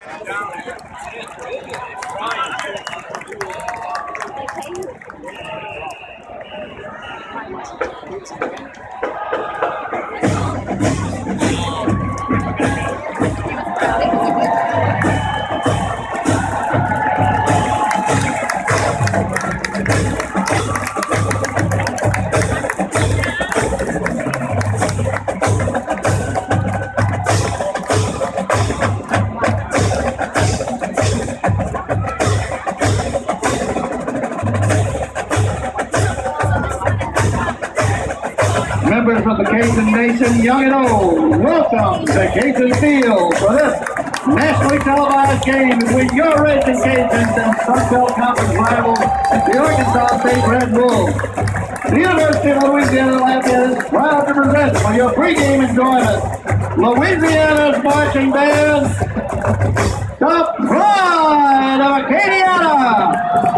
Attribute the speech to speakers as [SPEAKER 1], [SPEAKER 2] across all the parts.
[SPEAKER 1] Members of the Cajun Nation, young and old, welcome to Cajun Field for this nationally televised game between your Racing Cajuns and Sunbelt Conference rivals, the Arkansas State Red Wolves. The University of Louisiana Lafayette is proud to present for your pregame enjoyment Louisiana's marching band, the Pride of Acadiana.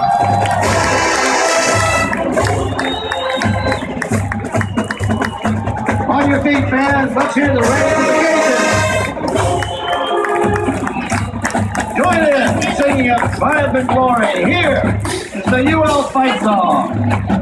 [SPEAKER 1] On your feet, fans, let's hear the Racing Cajuns. Join in singing of triumph and glory. Here is the UL fight song.